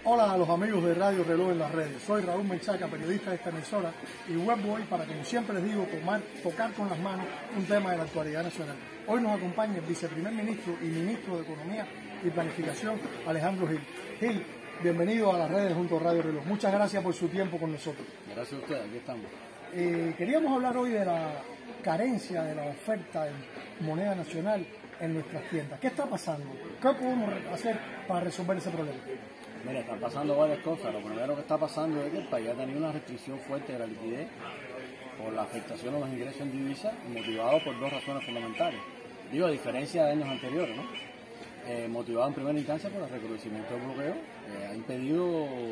Hola a los amigos de Radio Reloj en las redes. Soy Raúl Menchaca, periodista de esta emisora y webboy para, como siempre les digo, tocar con las manos un tema de la actualidad nacional. Hoy nos acompaña el viceprimer ministro y ministro de Economía y Planificación, Alejandro Gil. Gil, bienvenido a las redes junto a Radio Reloj. Muchas gracias por su tiempo con nosotros. Gracias a ustedes, aquí estamos. Queríamos hablar hoy de la carencia de la oferta en moneda nacional en nuestras tiendas. ¿Qué está pasando? ¿Qué podemos hacer para resolver ese problema? Mira, están pasando varias cosas. Lo primero que está pasando es que el país ha tenido una restricción fuerte de la liquidez por la afectación a los ingresos en divisas, motivado por dos razones fundamentales. Digo, a diferencia de años anteriores, ¿no? Motivado en primera instancia por el recrudecimiento del bloqueo, ha impedido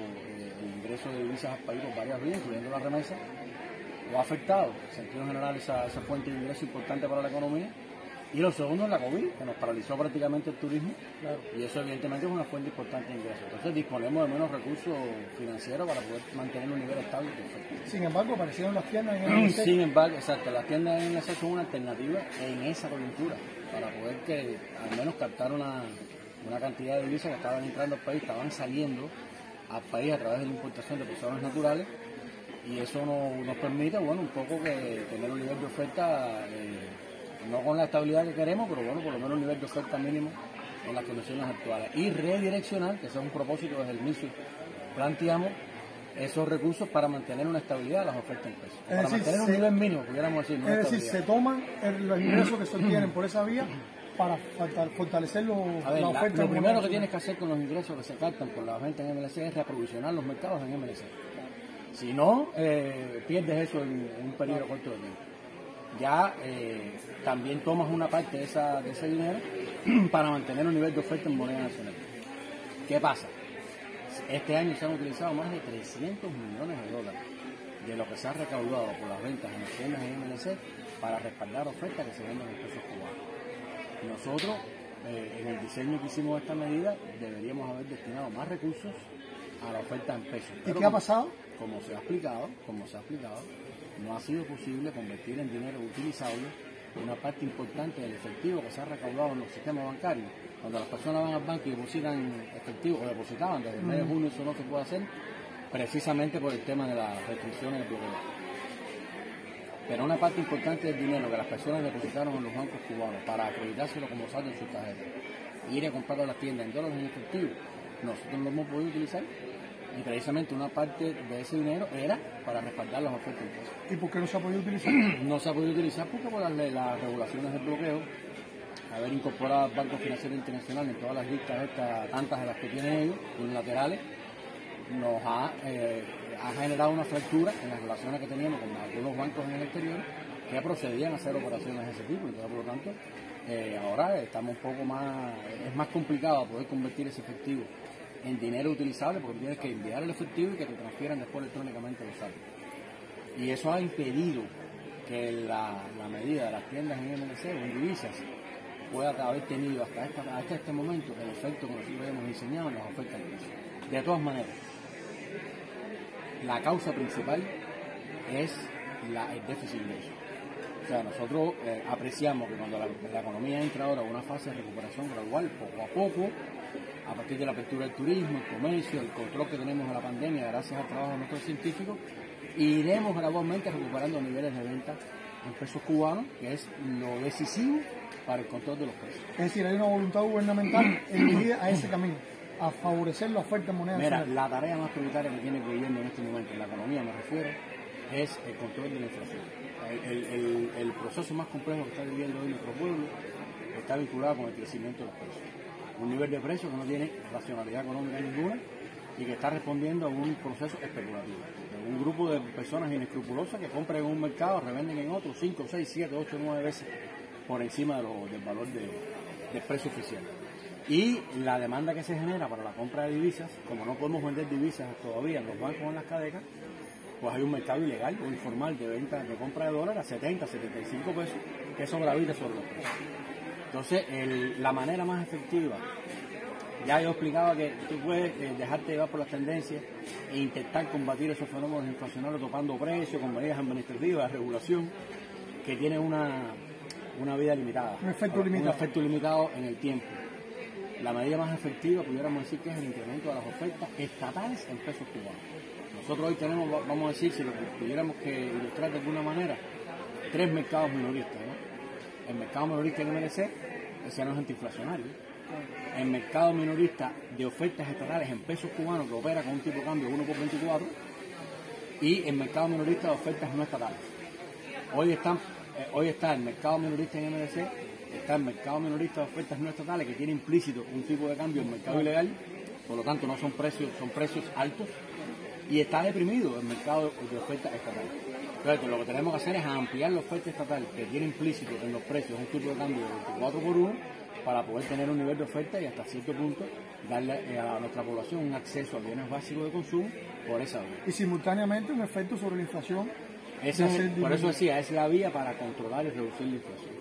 el ingreso de divisas al país por varias vías, incluyendo la remesa, lo ha afectado, en sentido general, esa fuente de ingreso importante para la economía. Y lo segundo es la COVID, que nos paralizó prácticamente el turismo, claro. Y eso evidentemente es una fuente importante de ingresos. Entonces disponemos de menos recursos financieros para poder mantener un nivel estable de oferta. Sin embargo, aparecieron las tiendas en el Sin embargo, exacto, las tiendas en el son una alternativa en esa coyuntura, para poder que al menos captar una cantidad de divisas que estaban entrando al país, estaban saliendo al país a través de la importación de personas naturales, y eso nos permite, bueno, un poco que tener un nivel de oferta no con la estabilidad que queremos, pero bueno, por lo menos un nivel de oferta mínimo en las condiciones actuales. Y redireccionar, que ese es un propósito desde el inicio, planteamos esos recursos para mantener una estabilidad de las ofertas en pesos. Para mantener un nivel mínimo, pudiéramos decir. Es decir, se toman los ingresos que se obtienen por esa vía para fortalecer la oferta. Lo primero que tienes que hacer con los ingresos que se captan por la venta en MLC es reaprovisionar los mercados en MLC. Si no, pierdes eso en un periodo corto de tiempo. Ya también tomas una parte de ese dinero para mantener un nivel de oferta en moneda nacional. ¿Qué pasa? Este año se han utilizado más de 300 millones de dólares de lo que se ha recaudado por las ventas en las tiendas en MLC para respaldar ofertas que se venden en pesos cubanos. Nosotros, en el diseño que hicimos de esta medida, deberíamos haber destinado más recursos a la oferta en pesos. ¿Y qué ha pasado? Como se ha explicado, no ha sido posible convertir en dinero utilizable una parte importante del efectivo que se ha recaudado en los sistemas bancarios. Cuando las personas van al banco y depositan efectivo, o depositaban desde el mes de junio, eso no se puede hacer precisamente por el tema de las restricciones del bloqueo. Pero una parte importante del dinero que las personas depositaron en los bancos cubanos para acreditárselo como saldo en sus tarjetas, ir a comprarlo a las tiendas en dólares en efectivo, nosotros no lo hemos podido utilizar. Y precisamente una parte de ese dinero era para respaldar las ofertas en pesos. ¿Y por qué no se ha podido utilizar? No se ha podido utilizar porque por las regulaciones del bloqueo, haber incorporado al Banco Financiero Internacional en todas las listas estas, tantas de las que tienen ellos, unilaterales, nos ha generado una fractura en las relaciones que teníamos con algunos bancos en el exterior que procedían a hacer operaciones de ese tipo. Entonces, por lo tanto, ahora estamos un poco más, es más complicado poder convertir ese efectivo en dinero utilizable porque tienes que enviar el efectivo y que te transfieran después electrónicamente los saldos. Y eso ha impedido que la medida de las tiendas en MLC o en divisas pueda haber tenido hasta este momento el efecto que nosotros habíamos diseñado en las ofertas de pesos. De todas maneras, la causa principal es el déficit de ingresos. O sea, nosotros apreciamos que cuando la economía entra ahora en una fase de recuperación gradual, poco a poco, a partir de la apertura del turismo, el comercio, el control que tenemos de la pandemia, gracias al trabajo de nuestros científicos, iremos gradualmente recuperando niveles de venta en pesos cubanos, que es lo decisivo para el control de los precios. Es decir, hay una voluntad gubernamental dirigida a ese camino, a favorecer la oferta en moneda nacional. Mira, la tarea más prioritaria que tiene el gobierno en este momento, en la economía me refiero, es el control de la inflación. El proceso más complejo que está viviendo hoy nuestro pueblo está vinculado con el crecimiento de los precios. Un nivel de precios que no tiene racionalidad económica ninguna y que está respondiendo a un proceso especulativo. Un grupo de personas inescrupulosas que compran en un mercado, revenden en otro 5, 6, 7, 8, 9 veces por encima del valor del precio oficial. Y la demanda que se genera para la compra de divisas, como no podemos vender divisas todavía en los bancos o en las cadenas, pues hay un mercado ilegal o informal de venta, de compra de dólares a 70, 75 pesos, que eso gravita sobre los precios. Entonces, la manera más efectiva, ya yo explicaba que tú puedes dejarte llevar por las tendencias e intentar combatir esos fenómenos inflacionarios topando precios con medidas administrativas, regulación, que tienen una vida limitada. Un efecto limitado. Un efecto limitado en el tiempo. la medida más efectiva pudiéramos decir que es el incremento de las ofertas estatales en pesos cubanos. Nosotros hoy tenemos, vamos a decir, si lo tuviéramos que ilustrar de alguna manera, 3 mercados minoristas, ¿no? El mercado minorista en MLC, ese no es antiinflacionario. El mercado minorista de ofertas estatales en pesos cubanos, que opera con un tipo de cambio 1 por 24, y el mercado minorista de ofertas no estatales. Hoy está el mercado minorista en MLC, está el mercado minorista de ofertas no estatales, que tiene implícito un tipo de cambio en el mercado ilegal, por lo tanto no son precios, son precios altos, y está deprimido el mercado de ofertas estatales. Entonces, lo que tenemos que hacer es ampliar la oferta estatal que tiene implícito en los precios un tipo de cambio de 24 por 1 para poder tener un nivel de oferta y hasta cierto punto darle a nuestra población un acceso a bienes básicos de consumo por esa vía. Y simultáneamente un efecto sobre la inflación. Por eso decía, es la vía para controlar y reducir la inflación.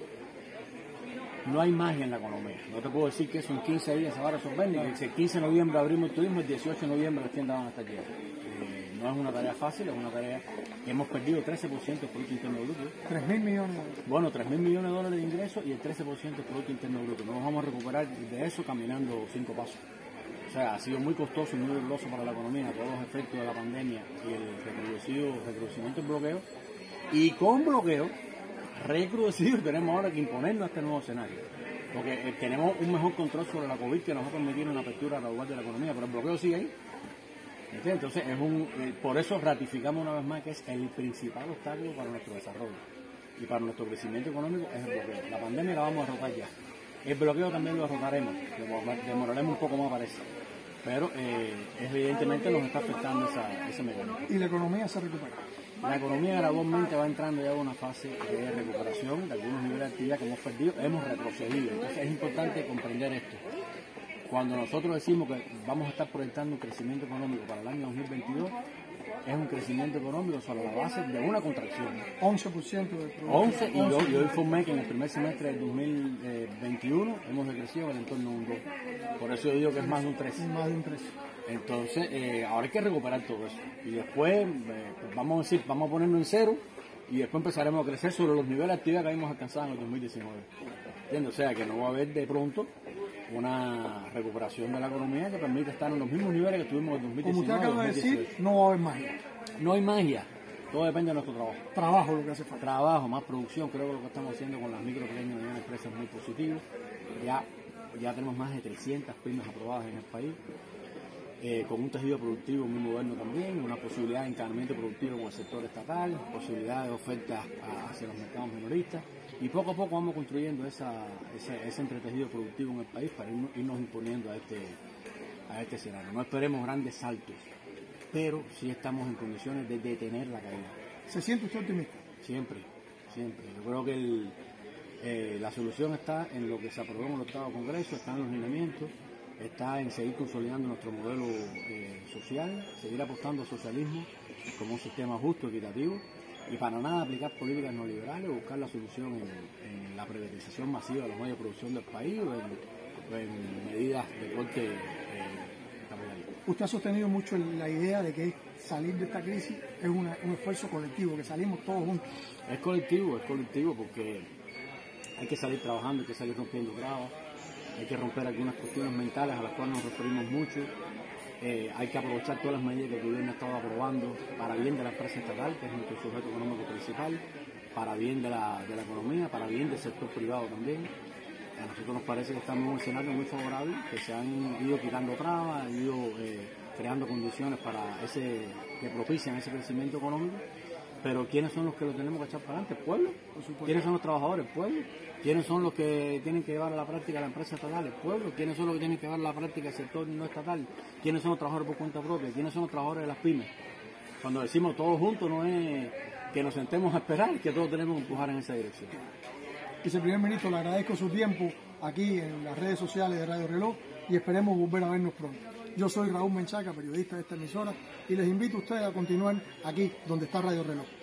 No hay magia en la economía. No te puedo decir que eso en 15 días se va a resolver, ni que si el 15 de noviembre abrimos el turismo, el 18 de noviembre las tiendas van a estar llenas. No es una tarea fácil, es una tarea que hemos perdido 13% del Producto Interno Bruto. 3.000 millones. Bueno, 3.000 millones de dólares de ingresos y el 13% del Producto Interno Bruto. No nos vamos a recuperar de eso caminando 5 pasos. O sea, ha sido muy costoso y muy doloroso para la economía, todos los efectos de la pandemia y el recrudecimiento del bloqueo. Y con bloqueo recrudecido tenemos ahora que imponernos a este nuevo escenario. Porque tenemos un mejor control sobre la COVID que nos va a permitir una apertura gradual de la economía, pero el bloqueo sigue ahí. Entonces, por eso ratificamos una vez más que es el principal obstáculo para nuestro desarrollo y para nuestro crecimiento económico es el bloqueo. La pandemia la vamos a derrotar ya. El bloqueo también lo derrotaremos, demoraremos un poco más parece, pero evidentemente nos está afectando ese mecanismo. ¿Y la economía se recupera? La economía gradualmente va entrando ya a una fase de recuperación de algunos niveles de actividad que hemos perdido, hemos retrocedido. Entonces es importante comprender esto. Cuando nosotros decimos que vamos a estar proyectando un crecimiento económico para el año 2022, es un crecimiento económico sobre la base de una contracción. 11% de producto. 11, y yo informé que en el primer semestre del 2021 hemos decrecido en el entorno de un 2. Por eso yo digo que es más de un 3. Más de un 3. Entonces, ahora hay que recuperar todo eso. Y después, vamos a decir, vamos a ponerlo en cero y después empezaremos a crecer sobre los niveles de actividad que habíamos alcanzado en el 2019. ¿Entiendes? O sea, que no va a haber de pronto una recuperación de la economía que permite estar en los mismos niveles que tuvimos en 2019. Como usted acaba de decir, no va a haber magia. No hay magia. Todo depende de nuestro trabajo. Trabajo lo que hace falta. Trabajo, más producción. Creo que lo que estamos haciendo con las micro, pequeñas y medianas empresas es muy positivo. Ya tenemos más de 300 pymes aprobadas en el país. Con un tejido productivo muy moderno también, una posibilidad de encadenamiento productivo con el sector estatal, posibilidad de ofertas hacia los mercados minoristas, y poco a poco vamos construyendo ese entretejido productivo en el país para irnos imponiendo a este escenario. No esperemos grandes saltos, pero sí estamos en condiciones de detener la caída. ¿Se siente usted optimista? Siempre, siempre. Yo creo que la solución está en lo que se aprobó en el octavo Congreso, está en los lineamientos, está en seguir consolidando nuestro modelo social, seguir apostando al socialismo como un sistema justo, equitativo, y para nada aplicar políticas neoliberales o buscar la solución en la privatización masiva de los medios de producción del país o en medidas de corte capitalista. Usted ha sostenido mucho la idea de que salir de esta crisis es un esfuerzo colectivo, que salimos todos juntos. Es colectivo porque hay que salir trabajando, hay que salir rompiendo trabas. Hay que romper algunas cuestiones mentales a las cuales nos referimos mucho. Hay que aprovechar todas las medidas que el gobierno ha estado aprobando para bien de la empresa estatal, que es nuestro sujeto económico principal, para bien de la economía, para bien del sector privado también. A nosotros nos parece que estamos en un escenario muy favorable, que se han ido quitando trabas, han ido creando condiciones que propician ese crecimiento económico. Pero ¿quiénes son los que lo tenemos que echar para adelante? ¿El pueblo? ¿Quiénes son los trabajadores? ¿El pueblo? ¿Quiénes son los que tienen que llevar a la práctica la empresa estatal? ¿El pueblo? ¿Quiénes son los que tienen que llevar a la práctica el sector no estatal? ¿Quiénes son los trabajadores por cuenta propia? ¿Quiénes son los trabajadores de las pymes? Cuando decimos todos juntos no es que nos sentemos a esperar, que todos tenemos que empujar en esa dirección. Viceprimer Ministro, le agradezco su tiempo aquí en las redes sociales de Radio Reloj y esperemos volver a vernos pronto. Yo soy Raúl Menchaca, periodista de esta emisora, y les invito a ustedes a continuar aquí donde está Radio Reloj.